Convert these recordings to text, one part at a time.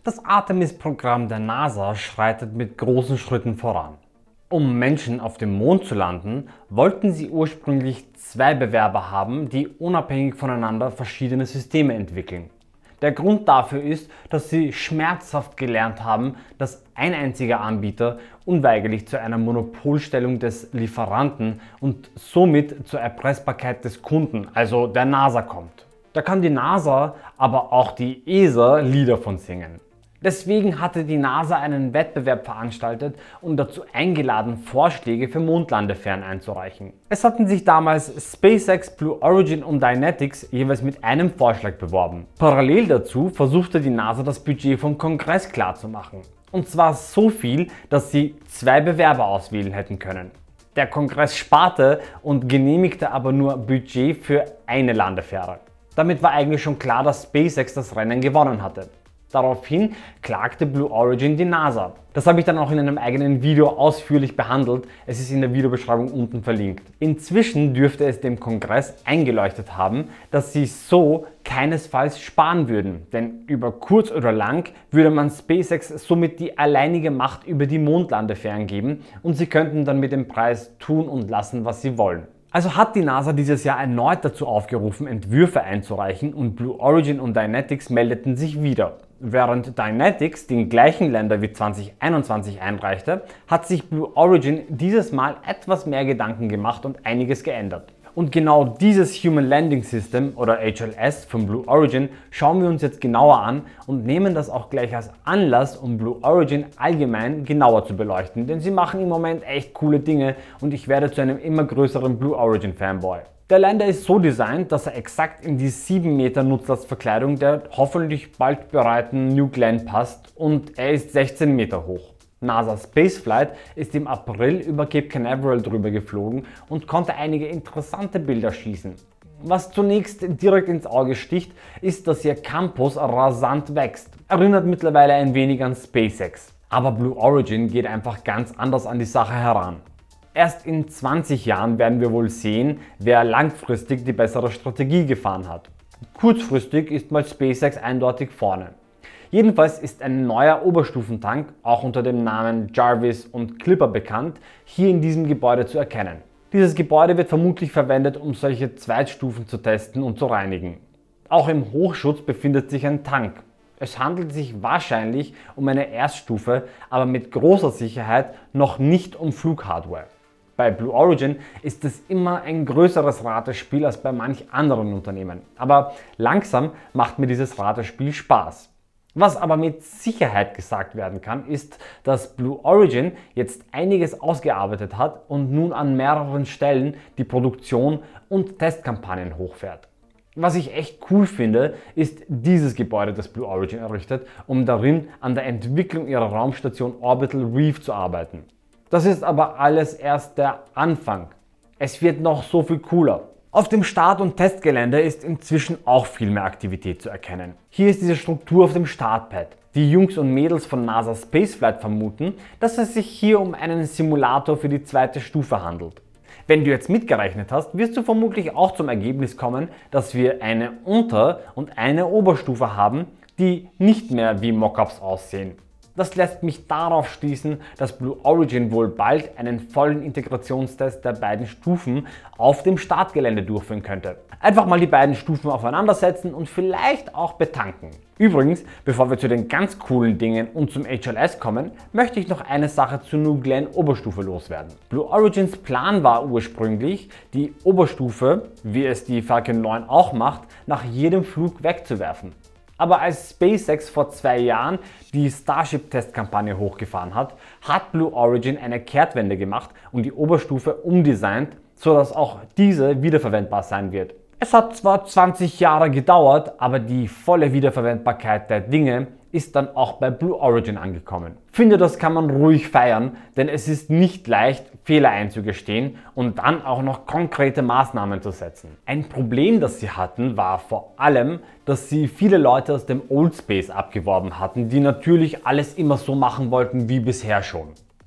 Das Artemis-Programm der NASA schreitet mit großen Schritten voran. Um Menschen auf dem Mond zu landen, wollten sie ursprünglich zwei Bewerber haben, die unabhängig voneinander verschiedene Systeme entwickeln. Der Grund dafür ist, dass sie schmerzhaft gelernt haben, dass ein einziger Anbieter unweigerlich zu einer Monopolstellung des Lieferanten und somit zur Erpressbarkeit des Kunden, also der NASA, kommt. Da kann die NASA, aber auch die ESA Lieder von singen. Deswegen hatte die NASA einen Wettbewerb veranstaltet und dazu eingeladen, Vorschläge für Mondlandefähren einzureichen. Es hatten sich damals SpaceX, Blue Origin und Dynetics jeweils mit einem Vorschlag beworben. Parallel dazu versuchte die NASA das Budget vom Kongress klarzumachen. Und zwar so viel, dass sie zwei Bewerber auswählen hätten können. Der Kongress sparte und genehmigte aber nur Budget für eine Landefähre. Damit war eigentlich schon klar, dass SpaceX das Rennen gewonnen hatte. Daraufhin klagte Blue Origin die NASA. Das habe ich dann auch in einem eigenen Video ausführlich behandelt. Es ist in der Videobeschreibung unten verlinkt. Inzwischen dürfte es dem Kongress eingeleuchtet haben, dass sie so keinesfalls sparen würden. Denn über kurz oder lang würde man SpaceX somit die alleinige Macht über die Mondlandefähren geben und sie könnten dann mit dem Preis tun und lassen, was sie wollen. Also hat die NASA dieses Jahr erneut dazu aufgerufen, Entwürfe einzureichen und Blue Origin und Dynetics meldeten sich wieder. Während Dynetics den gleichen Länder wie 2021 einreichte, hat sich Blue Origin dieses Mal etwas mehr Gedanken gemacht und einiges geändert. Und genau dieses Human Landing System oder HLS von Blue Origin schauen wir uns jetzt genauer an und nehmen das auch gleich als Anlass, um Blue Origin allgemein genauer zu beleuchten, denn sie machen im Moment echt coole Dinge und ich werde zu einem immer größeren Blue Origin Fanboy. Der Lander ist so designt, dass er exakt in die 7 Meter Nutzlastverkleidung der hoffentlich bald bereiten New Glenn passt und er ist 16 Meter hoch. NASA Spaceflight ist im April über Cape Canaveral drüber geflogen und konnte einige interessante Bilder schießen. Was zunächst direkt ins Auge sticht, ist, dass ihr Campus rasant wächst. Erinnert mittlerweile ein wenig an SpaceX. Aber Blue Origin geht einfach ganz anders an die Sache heran. Erst in 20 Jahren werden wir wohl sehen, wer langfristig die bessere Strategie gefahren hat. Kurzfristig ist mal SpaceX eindeutig vorne. Jedenfalls ist ein neuer Oberstufentank, auch unter dem Namen Jarvis und Clipper bekannt, hier in diesem Gebäude zu erkennen. Dieses Gebäude wird vermutlich verwendet, um solche Zweitstufen zu testen und zu reinigen. Auch im Hochschutz befindet sich ein Tank. Es handelt sich wahrscheinlich um eine Erststufe, aber mit großer Sicherheit noch nicht um Flughardware. Bei Blue Origin ist es immer ein größeres Ratespiel als bei manch anderen Unternehmen. Aber langsam macht mir dieses Ratespiel Spaß. Was aber mit Sicherheit gesagt werden kann, ist, dass Blue Origin jetzt einiges ausgearbeitet hat und nun an mehreren Stellen die Produktion und Testkampagnen hochfährt. Was ich echt cool finde, ist dieses Gebäude, das Blue Origin errichtet, um darin an der Entwicklung ihrer Raumstation Orbital Reef zu arbeiten. Das ist aber alles erst der Anfang. Es wird noch so viel cooler. Auf dem Start- und Testgelände ist inzwischen auch viel mehr Aktivität zu erkennen. Hier ist diese Struktur auf dem Startpad. Die Jungs und Mädels von NASA Spaceflight vermuten, dass es sich hier um einen Simulator für die zweite Stufe handelt. Wenn du jetzt mitgerechnet hast, wirst du vermutlich auch zum Ergebnis kommen, dass wir eine Unter- und eine Oberstufe haben, die nicht mehr wie Mockups aussehen. Das lässt mich darauf schließen, dass Blue Origin wohl bald einen vollen Integrationstest der beiden Stufen auf dem Startgelände durchführen könnte. Einfach mal die beiden Stufen aufeinandersetzen und vielleicht auch betanken. Übrigens, bevor wir zu den ganz coolen Dingen und zum HLS kommen, möchte ich noch eine Sache zur New Glenn Oberstufe loswerden. Blue Origins Plan war ursprünglich, die Oberstufe, wie es die Falcon 9 auch macht, nach jedem Flug wegzuwerfen. Aber als SpaceX vor 2 Jahren die Starship-Testkampagne hochgefahren hat, hat Blue Origin eine Kehrtwende gemacht und die Oberstufe umdesignt, sodass auch diese wiederverwendbar sein wird. Es hat zwar 20 Jahre gedauert, aber die volle Wiederverwendbarkeit der Dinge ist dann auch bei Blue Origin angekommen. Finde, das kann man ruhig feiern, denn es ist nicht leicht, Fehler einzugestehen und dann auch noch konkrete Maßnahmen zu setzen. Ein Problem, das sie hatten, war vor allem, dass sie viele Leute aus dem Old Space abgeworben hatten, die natürlich alles immer so machen wollten wie bisher schon.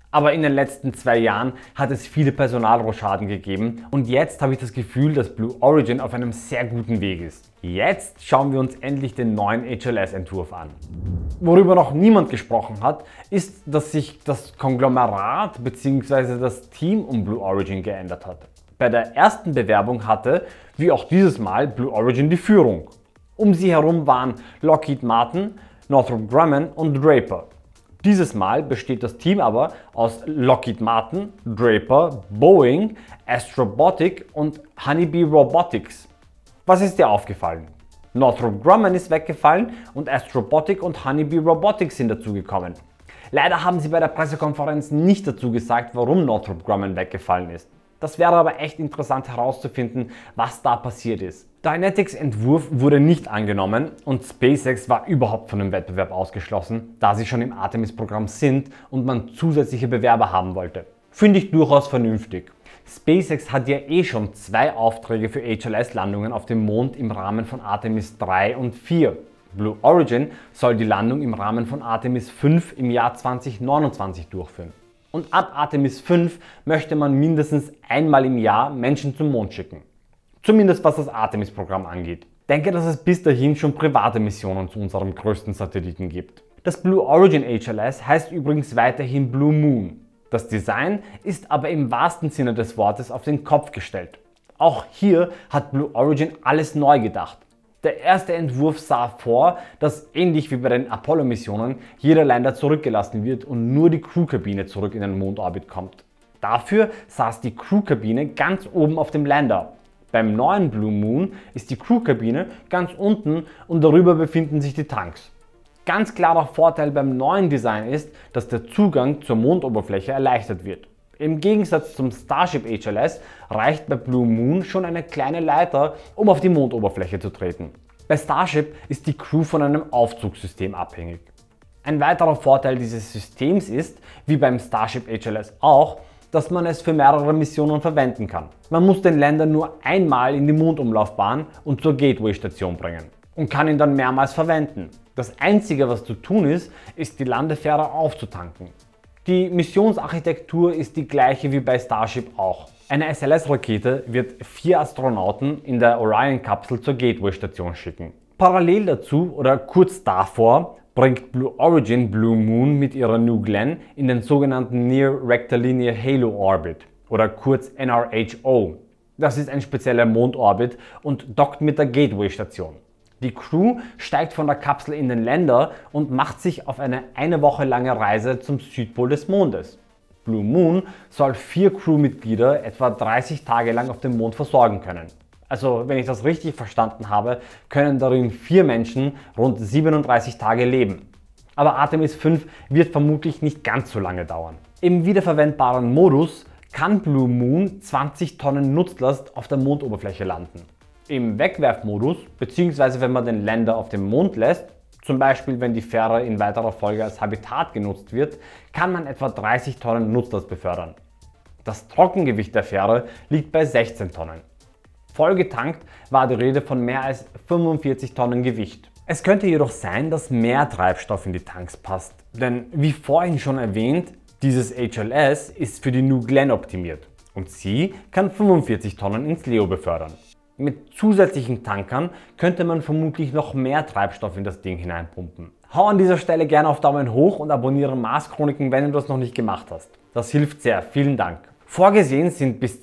Aber in den letzten 2 Jahren hat es viele Personalrochaden gegeben und jetzt habe ich das Gefühl, dass Blue Origin auf einem sehr guten Weg ist. Jetzt schauen wir uns endlich den neuen HLS-Entwurf an. Worüber noch niemand gesprochen hat, ist, dass sich das Konglomerat bzw. das Team um Blue Origin geändert hat. Bei der ersten Bewerbung hatte, wie auch dieses Mal, Blue Origin die Führung. Um sie herum waren Lockheed Martin, Northrop Grumman und Draper. Dieses Mal besteht das Team aber aus Lockheed Martin, Draper, Boeing, Astrobotic und Honeybee Robotics. Was ist dir aufgefallen? Northrop Grumman ist weggefallen und Astrobotic und Honeybee Robotics sind dazugekommen. Leider haben sie bei der Pressekonferenz nicht dazu gesagt, warum Northrop Grumman weggefallen ist. Das wäre aber echt interessant herauszufinden, was da passiert ist. Dynetics Entwurf wurde nicht angenommen und SpaceX war überhaupt von dem Wettbewerb ausgeschlossen, da sie schon im Artemis-Programm sind und man zusätzliche Bewerber haben wollte. Finde ich durchaus vernünftig. SpaceX hat ja eh schon 2 Aufträge für HLS-Landungen auf dem Mond im Rahmen von Artemis 3 und 4. Blue Origin soll die Landung im Rahmen von Artemis 5 im Jahr 2029 durchführen. Und ab Artemis 5 möchte man mindestens einmal im Jahr Menschen zum Mond schicken. Zumindest was das Artemis-Programm angeht. Ich denke, dass es bis dahin schon private Missionen zu unserem größten Satelliten gibt. Das Blue Origin HLS heißt übrigens weiterhin Blue Moon. Das Design ist aber im wahrsten Sinne des Wortes auf den Kopf gestellt. Auch hier hat Blue Origin alles neu gedacht. Der erste Entwurf sah vor, dass ähnlich wie bei den Apollo-Missionen jeder Lander zurückgelassen wird und nur die Crewkabine zurück in den Mondorbit kommt. Dafür saß die Crewkabine ganz oben auf dem Lander. Beim neuen Blue Moon ist die Crewkabine ganz unten und darüber befinden sich die Tanks. Ganz klarer Vorteil beim neuen Design ist, dass der Zugang zur Mondoberfläche erleichtert wird. Im Gegensatz zum Starship HLS reicht bei Blue Moon schon eine kleine Leiter, um auf die Mondoberfläche zu treten. Bei Starship ist die Crew von einem Aufzugssystem abhängig. Ein weiterer Vorteil dieses Systems ist, wie beim Starship HLS auch, dass man es für mehrere Missionen verwenden kann. Man muss den Lander nur einmal in die Mondumlaufbahn und zur Gateway-Station bringen und kann ihn dann mehrmals verwenden. Das Einzige, was zu tun ist die Landefähre aufzutanken. Die Missionsarchitektur ist die gleiche wie bei Starship auch. Eine SLS-Rakete wird 4 Astronauten in der Orion-Kapsel zur Gateway-Station schicken. Parallel dazu oder kurz davor bringt Blue Origin Blue Moon mit ihrer New Glenn in den sogenannten Near Rectilinear Halo Orbit oder kurz NRHO. Das ist ein spezieller Mondorbit und dockt mit der Gateway-Station. Die Crew steigt von der Kapsel in den Lander und macht sich auf eine Woche lange Reise zum Südpol des Mondes. Blue Moon soll 4 Crewmitglieder etwa 30 Tage lang auf dem Mond versorgen können. Also, wenn ich das richtig verstanden habe, können darin 4 Menschen rund 37 Tage leben. Aber Artemis 5 wird vermutlich nicht ganz so lange dauern. Im wiederverwendbaren Modus kann Blue Moon 20 Tonnen Nutzlast auf der Mondoberfläche landen. Im Wegwerfmodus, bzw. wenn man den Lander auf dem Mond lässt, zum Beispiel wenn die Fähre in weiterer Folge als Habitat genutzt wird, kann man etwa 30 Tonnen Nutzlast befördern. Das Trockengewicht der Fähre liegt bei 16 Tonnen. Vollgetankt war die Rede von mehr als 45 Tonnen Gewicht. Es könnte jedoch sein, dass mehr Treibstoff in die Tanks passt, denn wie vorhin schon erwähnt, dieses HLS ist für die New Glenn optimiert und sie kann 45 Tonnen ins LEO befördern. Mit zusätzlichen Tankern könnte man vermutlich noch mehr Treibstoff in das Ding hineinpumpen. Hau an dieser Stelle gerne auf Daumen hoch und abonniere Mars Chroniken, wenn du das noch nicht gemacht hast. Das hilft sehr, vielen Dank. Vorgesehen sind bis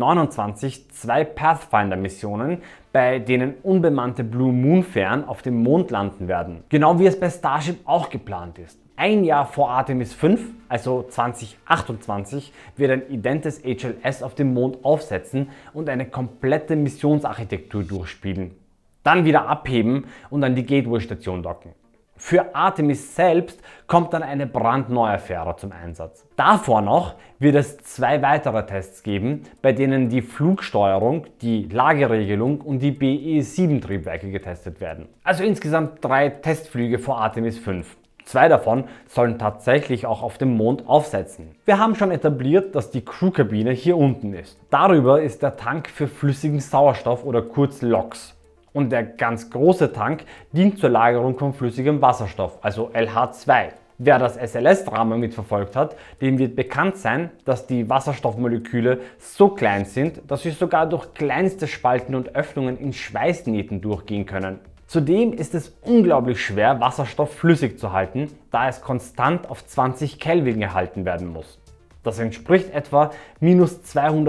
2029 2 Pathfinder-Missionen, bei denen unbemannte Blue Moon-Fähren auf dem Mond landen werden. Genau wie es bei Starship auch geplant ist. Ein Jahr vor Artemis 5, also 2028, wird ein identes HLS auf dem Mond aufsetzen und eine komplette Missionsarchitektur durchspielen. Dann wieder abheben und an die Gateway-Station docken. Für Artemis selbst kommt dann eine brandneue Fähre zum Einsatz. Davor noch wird es 2 weitere Tests geben, bei denen die Flugsteuerung, die Lageregelung und die BE-7-Triebwerke getestet werden. Also insgesamt 3 Testflüge vor Artemis 5. 2 davon sollen tatsächlich auch auf dem Mond aufsetzen. Wir haben schon etabliert, dass die Crewkabine hier unten ist. Darüber ist der Tank für flüssigen Sauerstoff oder kurz LOX. Und der ganz große Tank dient zur Lagerung von flüssigem Wasserstoff, also LH2. Wer das SLS-Drama mitverfolgt hat, dem wird bekannt sein, dass die Wasserstoffmoleküle so klein sind, dass sie sogar durch kleinste Spalten und Öffnungen in Schweißnähten durchgehen können. Zudem ist es unglaublich schwer, Wasserstoff flüssig zu halten, da es konstant auf 20 Kelvin gehalten werden muss. Das entspricht etwa minus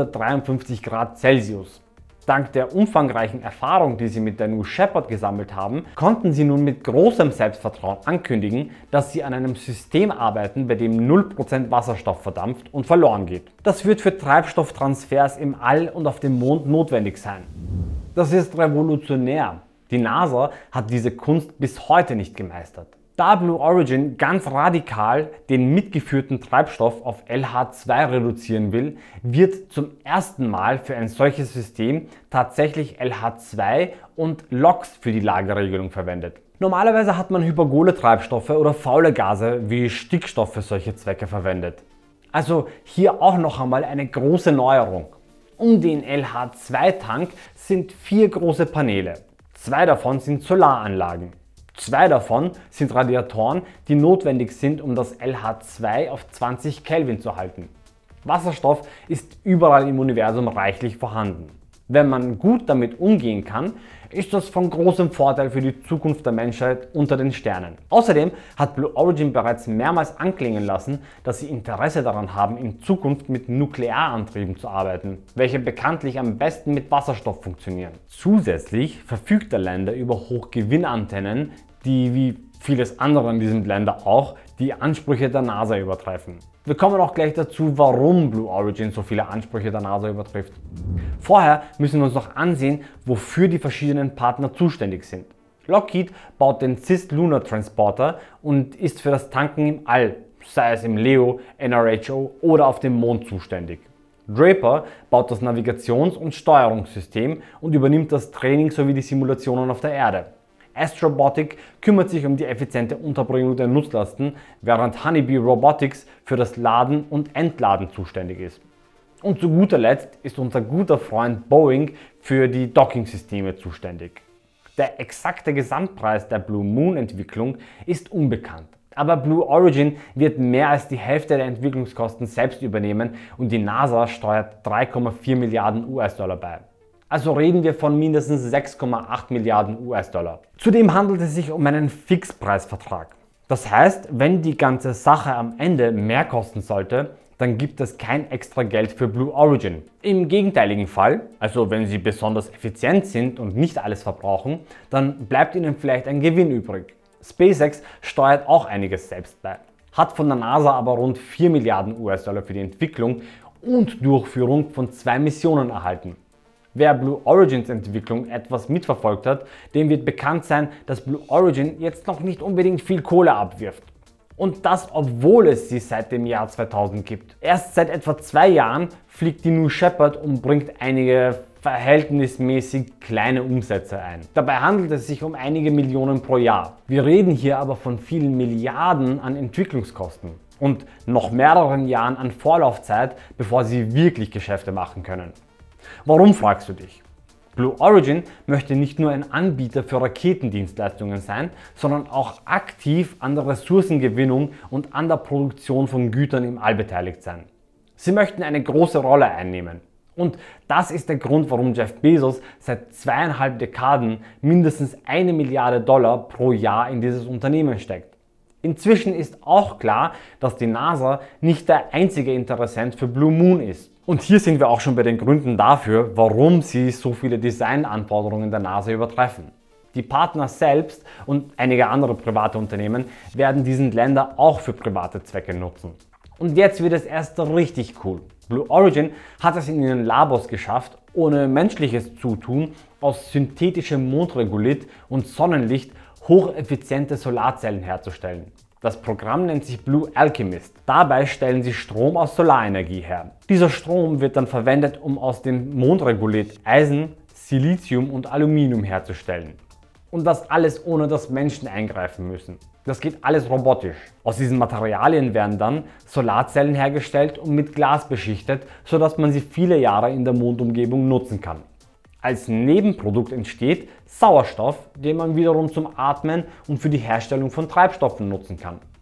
253 Grad Celsius. Dank der umfangreichen Erfahrung, die sie mit der New Shepard gesammelt haben, konnten sie nun mit großem Selbstvertrauen ankündigen, dass sie an einem System arbeiten, bei dem 0% Wasserstoff verdampft und verloren geht. Das wird für Treibstofftransfers im All und auf dem Mond notwendig sein. Das ist revolutionär. Die NASA hat diese Kunst bis heute nicht gemeistert. Da Blue Origin ganz radikal den mitgeführten Treibstoff auf LH2 reduzieren will, wird zum ersten Mal für ein solches System tatsächlich LH2 und LOX für die Lagerregelung verwendet. Normalerweise hat man hypergole Treibstoffe oder faule Gase wie Stickstoff für solche Zwecke verwendet. Also hier auch noch einmal eine große Neuerung. Um den LH2-Tank sind 4 große Paneele. 2 davon sind Solaranlagen. 2 davon sind Radiatoren, die notwendig sind, um das LH2 auf 20 Kelvin zu halten. Wasserstoff ist überall im Universum reichlich vorhanden. Wenn man gut damit umgehen kann, ist das von großem Vorteil für die Zukunft der Menschheit unter den Sternen. Außerdem hat Blue Origin bereits mehrmals anklingen lassen, dass sie Interesse daran haben, in Zukunft mit Nuklearantrieben zu arbeiten, welche bekanntlich am besten mit Wasserstoff funktionieren. Zusätzlich verfügt der Lander über Hochgewinnantennen, die wie vieles andere in diesem Länder auch die Ansprüche der NASA übertreffen. Wir kommen auch gleich dazu, warum Blue Origin so viele Ansprüche der NASA übertrifft. Vorher müssen wir uns noch ansehen, wofür die verschiedenen Partner zuständig sind. Lockheed baut den Cislunar Transporter und ist für das Tanken im All, sei es im LEO, NRHO oder auf dem Mond zuständig. Draper baut das Navigations- und Steuerungssystem und übernimmt das Training sowie die Simulationen auf der Erde. Astrobotic kümmert sich um die effiziente Unterbringung der Nutzlasten, während Honeybee Robotics für das Laden und Entladen zuständig ist. Und zu guter Letzt ist unser guter Freund Boeing für die Dockingsysteme zuständig. Der exakte Gesamtpreis der Blue Moon Entwicklung ist unbekannt. Aber Blue Origin wird mehr als die Hälfte der Entwicklungskosten selbst übernehmen und die NASA steuert 3,4 Milliarden US-Dollar bei. Also reden wir von mindestens 6,8 Milliarden US-Dollar. Zudem handelt es sich um einen Fixpreisvertrag. Das heißt, wenn die ganze Sache am Ende mehr kosten sollte, dann gibt es kein extra Geld für Blue Origin. Im gegenteiligen Fall, also wenn sie besonders effizient sind und nicht alles verbrauchen, dann bleibt ihnen vielleicht ein Gewinn übrig. SpaceX steuert auch einiges selbst bei, hat von der NASA aber rund 4 Milliarden US-Dollar für die Entwicklung und Durchführung von 2 Missionen erhalten. Wer Blue Origins Entwicklung etwas mitverfolgt hat, dem wird bekannt sein, dass Blue Origin jetzt noch nicht unbedingt viel Kohle abwirft. Und das, obwohl es sie seit dem Jahr 2000 gibt. Erst seit etwa 2 Jahren fliegt die New Shepard und bringt einige verhältnismäßig kleine Umsätze ein. Dabei handelt es sich um einige Millionen pro Jahr. Wir reden hier aber von vielen Milliarden an Entwicklungskosten und noch mehreren Jahren an Vorlaufzeit, bevor sie wirklich Geschäfte machen können. Warum, fragst du dich? Blue Origin möchte nicht nur ein Anbieter für Raketendienstleistungen sein, sondern auch aktiv an der Ressourcengewinnung und an der Produktion von Gütern im All beteiligt sein. Sie möchten eine große Rolle einnehmen. Und das ist der Grund, warum Jeff Bezos seit 2,5 Dekaden mindestens 1 Milliarde Dollar pro Jahr in dieses Unternehmen steckt. Inzwischen ist auch klar, dass die NASA nicht der einzige Interessent für Blue Moon ist. Und hier sind wir auch schon bei den Gründen dafür, warum sie so viele Designanforderungen der NASA übertreffen. Die Partner selbst und einige andere private Unternehmen werden diesen Länder auch für private Zwecke nutzen. Und jetzt wird es erst richtig cool. Blue Origin hat es in ihren Labors geschafft, ohne menschliches Zutun aus synthetischem Mondregolith und Sonnenlicht hocheffiziente Solarzellen herzustellen. Das Programm nennt sich Blue Alchemist. Dabei stellen sie Strom aus Solarenergie her. Dieser Strom wird dann verwendet, um aus dem Mondregolith Eisen, Silizium und Aluminium herzustellen. Und das alles ohne dass Menschen eingreifen müssen. Das geht alles robotisch. Aus diesen Materialien werden dann Solarzellen hergestellt und mit Glas beschichtet, sodass man sie viele Jahre in der Mondumgebung nutzen kann. Als Nebenprodukt entsteht Sauerstoff, den man wiederum zum Atmen und für die Herstellung von Treibstoffen nutzen kann.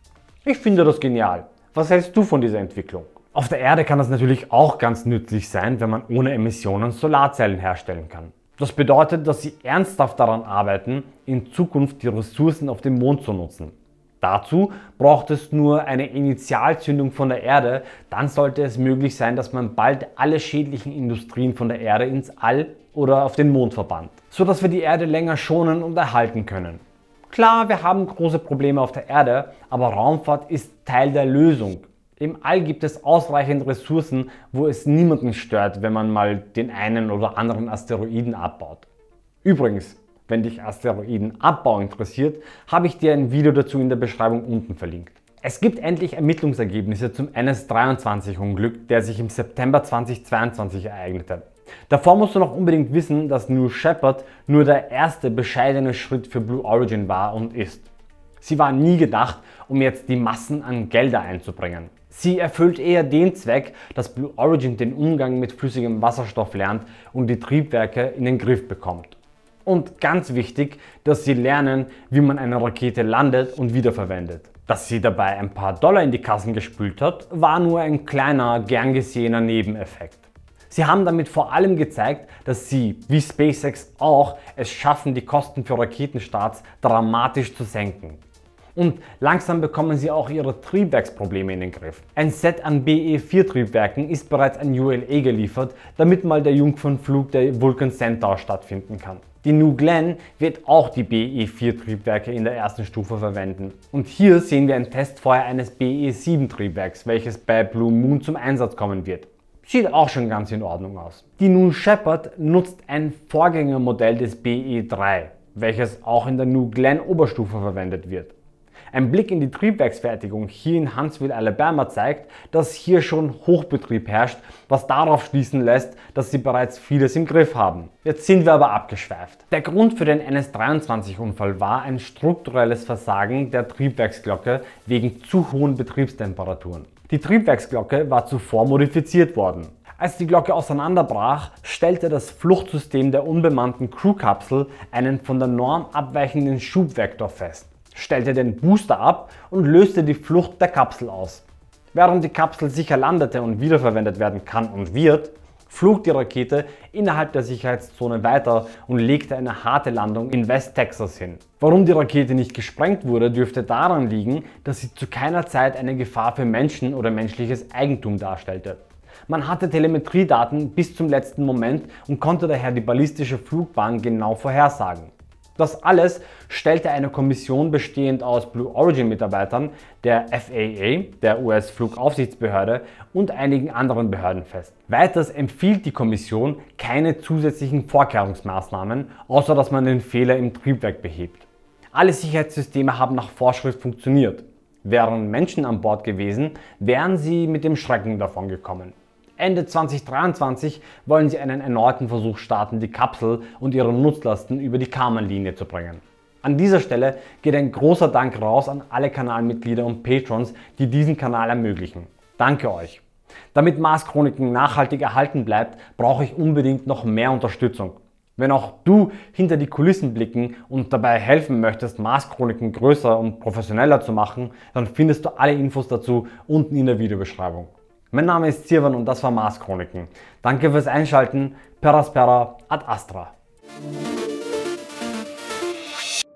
Ich finde das genial. Was hältst du von dieser Entwicklung? Auf der Erde kann das natürlich auch ganz nützlich sein, wenn man ohne Emissionen Solarzellen herstellen kann. Das bedeutet, dass sie ernsthaft daran arbeiten, in Zukunft die Ressourcen auf dem Mond zu nutzen. Dazu braucht es nur eine Initialzündung von der Erde, dann sollte es möglich sein, dass man bald alle schädlichen Industrien von der Erde ins All oder auf den Mond verbannt, sodass wir die Erde länger schonen und erhalten können. Klar, wir haben große Probleme auf der Erde, aber Raumfahrt ist Teil der Lösung. Im All gibt es ausreichend Ressourcen, wo es niemanden stört, wenn man mal den einen oder anderen Asteroiden abbaut. Übrigens, wenn dich Asteroidenabbau interessiert, habe ich dir ein Video dazu in der Beschreibung unten verlinkt. Es gibt endlich Ermittlungsergebnisse zum NS-23-Unglück, der sich im September 2022 ereignete. Davor musst du noch unbedingt wissen, dass New Shepard nur der erste bescheidene Schritt für Blue Origin war und ist. Sie war nie gedacht, um jetzt die Massen an Gelder einzubringen. Sie erfüllt eher den Zweck, dass Blue Origin den Umgang mit flüssigem Wasserstoff lernt und die Triebwerke in den Griff bekommt. Und ganz wichtig, dass sie lernen, wie man eine Rakete landet und wiederverwendet. Dass sie dabei ein paar Dollar in die Kassen gespült hat, war nur ein kleiner, gern gesehener Nebeneffekt. Sie haben damit vor allem gezeigt, dass sie, wie SpaceX auch, es schaffen, die Kosten für Raketenstarts dramatisch zu senken. Und langsam bekommen sie auch ihre Triebwerksprobleme in den Griff. Ein Set an BE-4-Triebwerken ist bereits an ULA geliefert, damit mal der Jungfernflug der Vulcan Centaur stattfinden kann. Die New Glenn wird auch die BE-4-Triebwerke in der ersten Stufe verwenden. Und hier sehen wir ein Testfeuer eines BE-7-Triebwerks, welches bei Blue Moon zum Einsatz kommen wird. Sieht auch schon ganz in Ordnung aus. Die New Shepard nutzt ein Vorgängermodell des BE-3, welches auch in der New Glenn Oberstufe verwendet wird. Ein Blick in die Triebwerksfertigung hier in Huntsville, Alabama zeigt, dass hier schon Hochbetrieb herrscht, was darauf schließen lässt, dass sie bereits vieles im Griff haben. Jetzt sind wir aber abgeschweift. Der Grund für den NS-23-Unfall war ein strukturelles Versagen der Triebwerksglocke wegen zu hohen Betriebstemperaturen. Die Triebwerksglocke war zuvor modifiziert worden. Als die Glocke auseinanderbrach, stellte das Fluchtsystem der unbemannten Crew-Kapsel einen von der Norm abweichenden Schubvektor fest, stellte den Booster ab und löste die Flucht der Kapsel aus. Während die Kapsel sicher landete und wiederverwendet werden kann und wird, flog die Rakete innerhalb der Sicherheitszone weiter und legte eine harte Landung in West Texas hin. Warum die Rakete nicht gesprengt wurde, dürfte daran liegen, dass sie zu keiner Zeit eine Gefahr für Menschen oder menschliches Eigentum darstellte. Man hatte Telemetriedaten bis zum letzten Moment und konnte daher die ballistische Flugbahn genau vorhersagen. Das alles stellte eine Kommission bestehend aus Blue Origin Mitarbeitern, der FAA, der US-Flugaufsichtsbehörde und einigen anderen Behörden fest. Weiters empfiehlt die Kommission keine zusätzlichen Vorkehrungsmaßnahmen, außer dass man den Fehler im Triebwerk behebt. Alle Sicherheitssysteme haben nach Vorschrift funktioniert. Wären Menschen an Bord gewesen, wären sie mit dem Schrecken davongekommen. Ende 2023 wollen sie einen erneuten Versuch starten, die Kapsel und ihre Nutzlasten über die Kármán-Linie zu bringen. An dieser Stelle geht ein großer Dank raus an alle Kanalmitglieder und Patrons, die diesen Kanal ermöglichen. Danke euch! Damit Mars Chroniken nachhaltig erhalten bleibt, brauche ich unbedingt noch mehr Unterstützung. Wenn auch du hinter die Kulissen blicken und dabei helfen möchtest, Mars Chroniken größer und professioneller zu machen, dann findest du alle Infos dazu unten in der Videobeschreibung. Mein Name ist Sirwan und das war Mars Chroniken. Danke fürs Einschalten. Per aspera ad astra.